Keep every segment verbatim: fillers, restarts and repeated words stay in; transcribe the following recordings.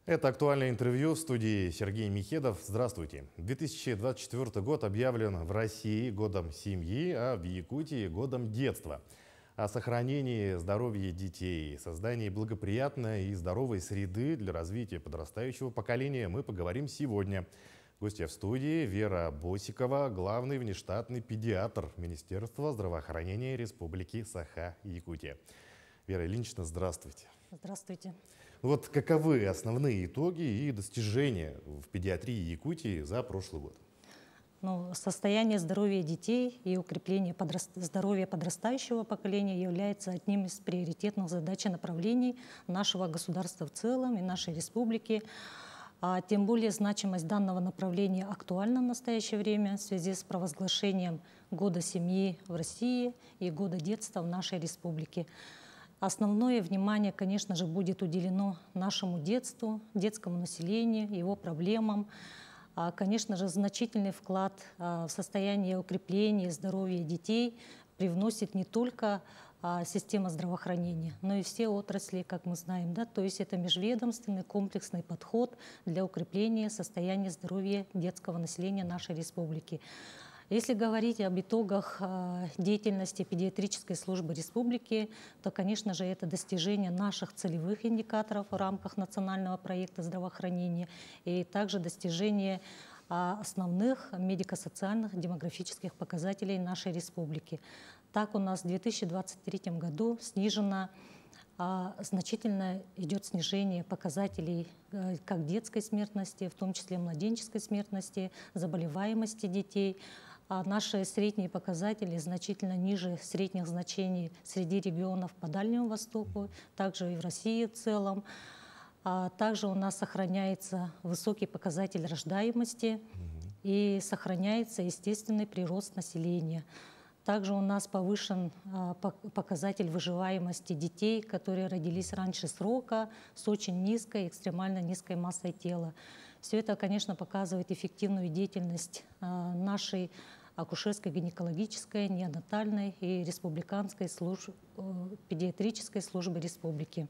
Это актуальное интервью в студии Сергей Михедов. Здравствуйте. две тысячи двадцать четвёртый год объявлен в России годом семьи, а в Якутии годом детства. О сохранении здоровья детей, создании благоприятной и здоровой среды для развития подрастающего поколения мы поговорим сегодня. Гостья в студии Вера Босикова, главный внештатный педиатр Министерства здравоохранения Республики Саха-Якутия. Вера Ильинична, здравствуйте. Здравствуйте. Вот каковы основные итоги и достижения в педиатрии Якутии за прошлый год? Ну, состояние здоровья детей и укрепление подраст... здоровья подрастающего поколения является одним из приоритетных задач и направлений нашего государства в целом и нашей республики. А тем более значимость данного направления актуальна в настоящее время в связи с провозглашением Года семьи в России и Года детства в нашей республике. Основное внимание, конечно же, будет уделено нашему детству, детскому населению, его проблемам. Конечно же, значительный вклад в состояние укрепления здоровья детей привносит не только система здравоохранения, но и все отрасли, как мы знаем. Да? То есть это межведомственный комплексный подход для укрепления состояния здоровья детского населения нашей республики. Если говорить об итогах деятельности педиатрической службы республики, то, конечно же, это достижение наших целевых индикаторов в рамках национального проекта здравоохранения и также достижение основных медико-социальных демографических показателей нашей республики. Так у нас в две тысячи двадцать третьем году снижено, значительно идет снижение показателей как детской смертности, в том числе младенческой смертности, заболеваемости детей. А наши средние показатели значительно ниже средних значений среди регионов по Дальнему Востоку, также и в России в целом. А также у нас сохраняется высокий показатель рождаемости и сохраняется естественный прирост населения. Также у нас повышен а, показатель выживаемости детей, которые родились раньше срока, с очень низкой, экстремально низкой массой тела. Все это, конечно, показывает эффективную деятельность а, нашей акушерской, гинекологической, неонатальной и республиканской служб, педиатрической службы республики.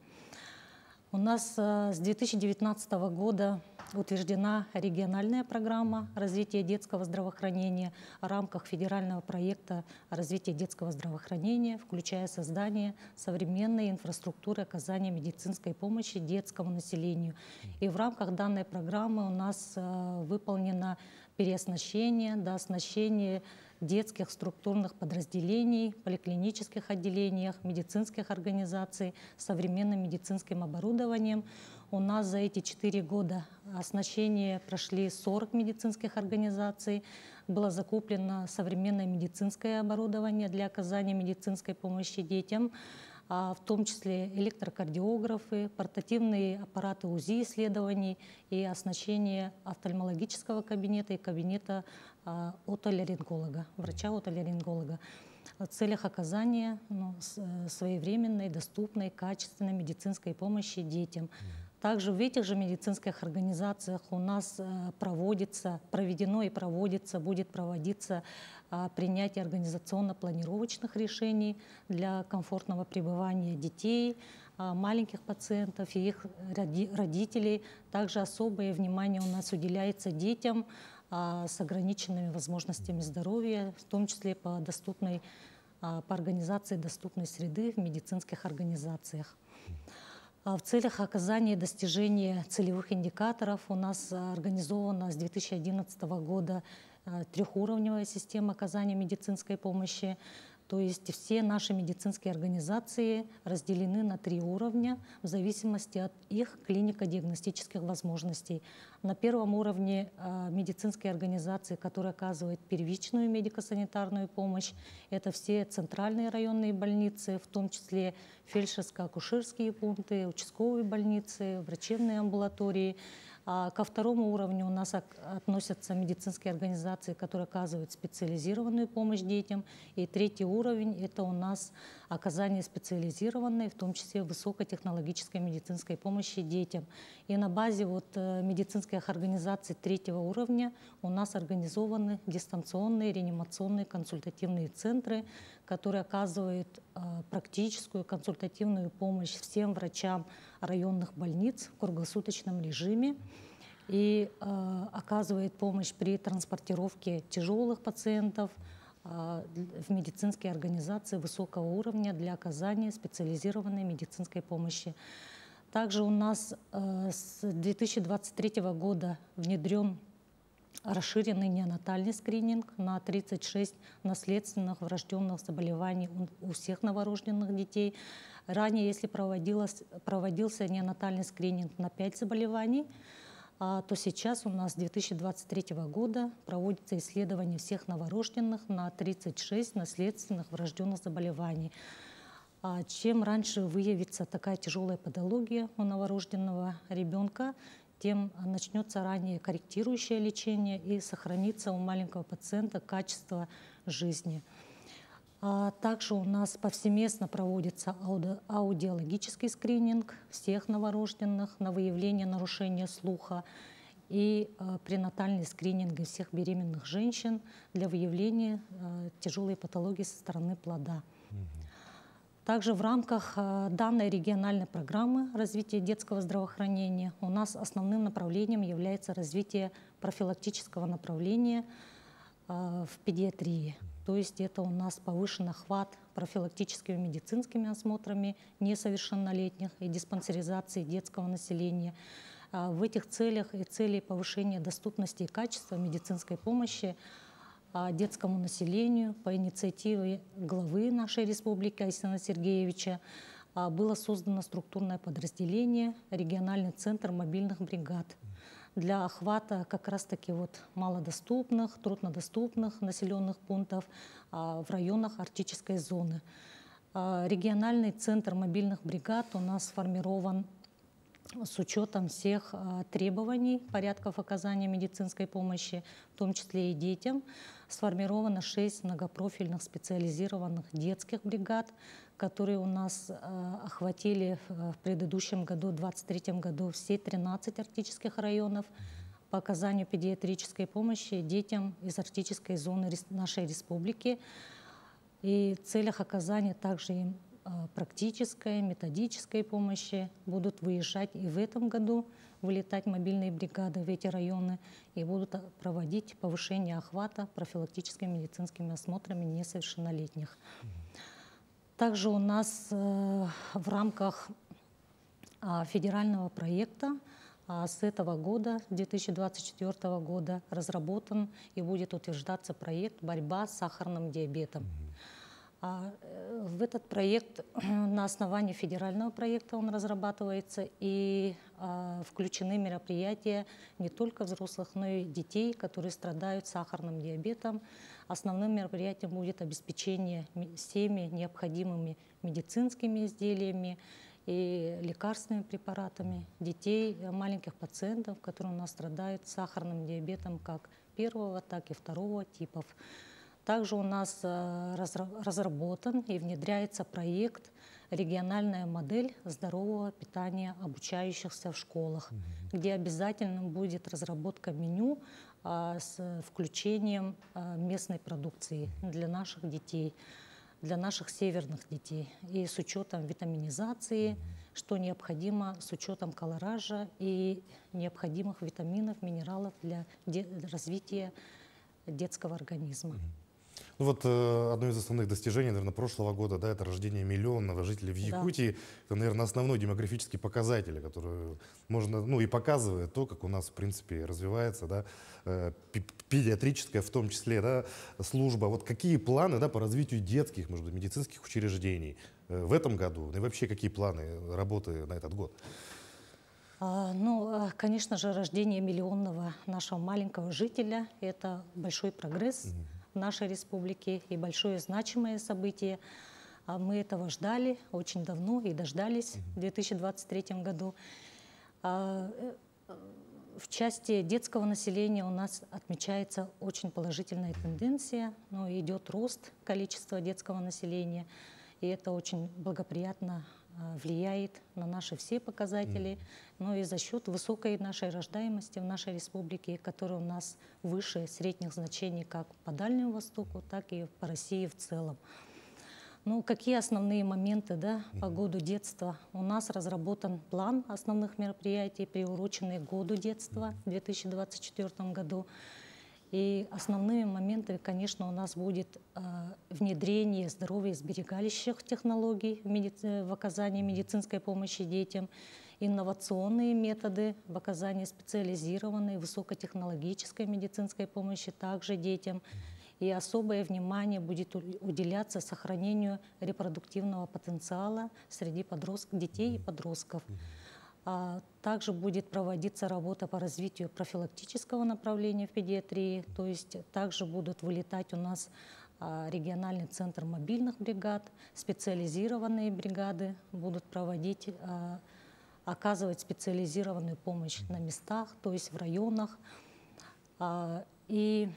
У нас а, с две тысячи девятнадцатого года утверждена региональная программа развития детского здравоохранения в рамках федерального проекта развития детского здравоохранения, включая создание современной инфраструктуры оказания медицинской помощи детскому населению. И в рамках данной программы у нас а, выполнено переоснащение, дооснащение детских структурных подразделений, поликлинических отделениях, медицинских организаций современным медицинским оборудованием. У нас за эти четыре года оснащение прошли сорок медицинских организаций. Было закуплено современное медицинское оборудование для оказания медицинской помощи детям, в том числе электрокардиографы, портативные аппараты УЗИ исследований и оснащение офтальмологического кабинета и кабинета отоларинголога, врача-отоларинголога в целях оказания ну, своевременной, доступной, качественной медицинской помощи детям. Также в этих же медицинских организациях у нас проводится, проведено и проводится, будет проводиться принятие организационно-планировочных решений для комфортного пребывания детей, маленьких пациентов и их родителей. Также особое внимание у нас уделяется детям с ограниченными возможностями здоровья, в том числе по, доступной, по организации доступной среды в медицинских организациях. В целях оказания и достижения целевых индикаторов у нас организована с две тысячи одиннадцатого года трехуровневая система оказания медицинской помощи. То есть все наши медицинские организации разделены на три уровня в зависимости от их клинико-диагностических возможностей. На первом уровне э, медицинские организации, которые оказывают первичную медико-санитарную помощь, это все центральные районные больницы, в том числе фельдшерско-акушерские пункты, участковые больницы, врачебные амбулатории. Ко второму уровню у нас относятся медицинские организации, которые оказывают специализированную помощь детям. И третий уровень – это у нас оказание специализированной, в том числе высокотехнологической медицинской помощи детям. И на базе вот медицинских организаций третьего уровня у нас организованы дистанционные реанимационные консультативные центры, который оказывает практическую консультативную помощь всем врачам районных больниц в круглосуточном режиме и оказывает помощь при транспортировке тяжелых пациентов в медицинские организации высокого уровня для оказания специализированной медицинской помощи. Также у нас с две тысячи двадцать третьего года внедрен расширенный неонатальный скрининг на тридцать шесть наследственных врожденных заболеваний у всех новорожденных детей. Ранее, если проводилось, проводился неонатальный скрининг на пять заболеваний, то сейчас у нас с две тысячи двадцать третьего года проводится исследование всех новорожденных на тридцать шесть наследственных врожденных заболеваний. Чем раньше выявится такая тяжелая патология у новорожденного ребенка, тем начнется ранее корректирующее лечение и сохранится у маленького пациента качество жизни. А также у нас повсеместно проводится ауди аудиологический скрининг всех новорожденных на выявление нарушения слуха и а, пренатальный скрининг всех беременных женщин для выявления а, тяжелой патологии со стороны плода. Также в рамках а, данной региональной программы развития детского здравоохранения у нас основным направлением является развитие профилактического направления а, в педиатрии. То есть это у нас повышен охват профилактическими медицинскими осмотрами несовершеннолетних и диспансеризации детского населения. В этих целях и целей повышения доступности и качества медицинской помощи детскому населению по инициативе главы нашей республики Айсена Сергеевича было создано структурное подразделение «Региональный центр мобильных бригад» для охвата как раз-таки вот малодоступных, труднодоступных населенных пунктов а, в районах арктической зоны. А, региональный центр мобильных бригад у нас сформирован с учетом всех а, требований, порядков оказания медицинской помощи, в том числе и детям. Сформировано шесть многопрофильных специализированных детских бригад, которые у нас э, охватили в предыдущем году, в две тысячи двадцать третьем году, все тринадцать арктических районов по оказанию педиатрической помощи детям из арктической зоны нашей республики. И в целях оказания также им э, практической, методической помощи будут выезжать и в этом году, вылетать мобильные бригады в эти районы и будут проводить повышение охвата профилактическими медицинскими осмотрами несовершеннолетних. Также у нас э, в рамках э, федерального проекта э, с этого года, две тысячи двадцать четвёртого года, разработан и будет утверждаться проект «Борьба с сахарным диабетом». А, э, в этот проект на основании федерального проекта он разрабатывается, и э, включены мероприятия не только взрослых, но и детей, которые страдают сахарным диабетом. Основным мероприятием будет обеспечение всеми необходимыми медицинскими изделиями и лекарственными препаратами детей, маленьких пациентов, которые у нас страдают сахарным диабетом как первого, так и второго типов. Также у нас разработан и внедряется проект «Региональная модель здорового питания обучающихся в школах», mm-hmm. где обязательно будет разработка меню а, с включением а, местной продукции для наших детей, для наших северных детей. И с учетом витаминизации, mm-hmm. что необходимо, с учетом колоража и необходимых витаминов, минералов для, для развития детского организма. Mm-hmm. Ну вот э, одно из основных достижений, наверное, прошлого года, да, это рождение миллионного жителей в Якутии. Да. Это, наверное, основной демографический показатель, который можно, ну и показывает то, как у нас, в принципе, развивается, да, э, педиатрическая, в том числе, да, служба. Вот какие планы, да, по развитию детских, может быть, медицинских учреждений э, в этом году? Ну и вообще, какие планы работы на этот год? А, ну, конечно же, рождение миллионного нашего маленького жителя – это большой прогресс. Угу. Нашей республике и большое значимое событие. Мы этого ждали очень давно и дождались в две тысячи двадцать третьем году. В части детского населения у нас отмечается очень положительная тенденция, но идет рост количества детского населения, и это очень благоприятно влияет на наши все показатели, но и за счет высокой нашей рождаемости в нашей республике, которая у нас выше средних значений как по Дальнему Востоку, так и по России в целом. Ну, какие основные моменты, да, по году детства? У нас разработан план основных мероприятий, приуроченный к году детства в две тысячи двадцать четвёртом году. И основными моментами, конечно, у нас будет э, внедрение здоровьесберегающих технологий в, медици... в оказании медицинской помощи детям, инновационные методы в оказании специализированной высокотехнологической медицинской помощи также детям. И особое внимание будет уделяться сохранению репродуктивного потенциала среди подростк... детей и подростков. А также будет проводиться работа по развитию профилактического направления в педиатрии, то есть также будут вылетать у нас а, региональный центр мобильных бригад, специализированные бригады будут проводить, а, оказывать специализированную помощь на местах, то есть в районах. А, и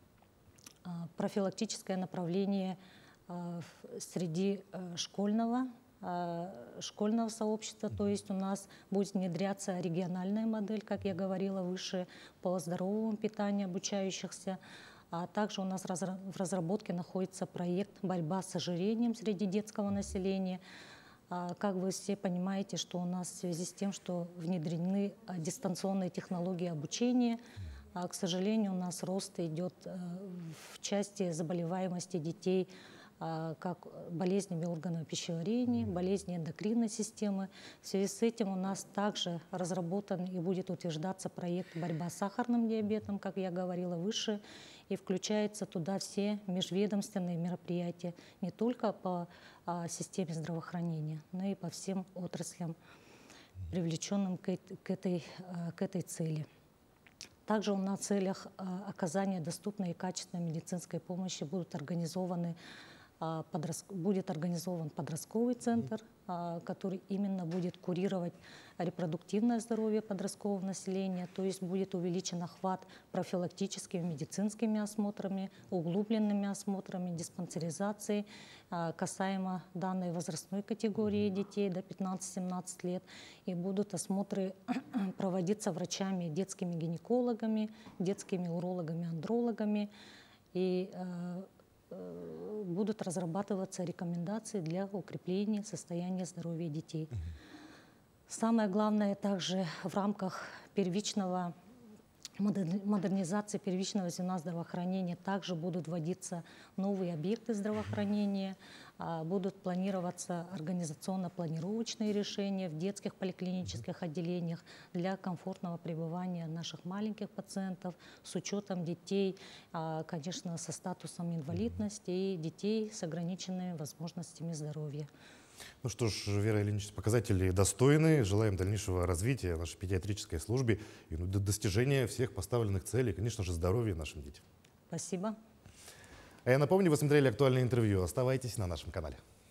а, профилактическое направление а, среди а, школьного школьного сообщества, то есть у нас будет внедряться региональная модель, как я говорила выше, по здоровому питанию обучающихся. А также у нас в разработке находится проект «Борьба с ожирением среди детского населения». Как вы все понимаете, что у нас в связи с тем, что внедрены дистанционные технологии обучения, к сожалению, у нас рост идет в части заболеваемости детей, как болезнями органов пищеварения, болезни эндокринной системы. В связи с этим у нас также разработан и будет утверждаться проект «Борьба с сахарным диабетом», как я говорила выше, и включаются туда все межведомственные мероприятия, не только по а, системе здравоохранения, но и по всем отраслям, привлеченным к, к, этой, а, к этой цели. Также у нас в целях а, оказания доступной и качественной медицинской помощи будут организованы будет организован подростковый центр, который именно будет курировать репродуктивное здоровье подросткового населения, то есть будет увеличен охват профилактическими медицинскими осмотрами, углубленными осмотрами, диспансеризацией касаемо данной возрастной категории детей до пятнадцати-семнадцати лет. И будут осмотры проводиться врачами, детскими гинекологами, детскими урологами, андрологами. И будут разрабатываться рекомендации для укрепления состояния здоровья детей. Угу. Самое главное также в рамках первичного модернизации первичного звена здравоохранения также будут вводиться новые объекты здравоохранения, будут планироваться организационно-планировочные решения в детских поликлинических отделениях для комфортного пребывания наших маленьких пациентов с учетом детей, конечно, со статусом инвалидности и детей с ограниченными возможностями здоровья. Ну что ж, Вера Ильинична, показатели достойные. Желаем дальнейшего развития нашей педиатрической службе и ну, до достижения всех поставленных целей, конечно же, здоровья нашим детям. Спасибо. А я напомню, вы смотрели актуальное интервью. Оставайтесь на нашем канале.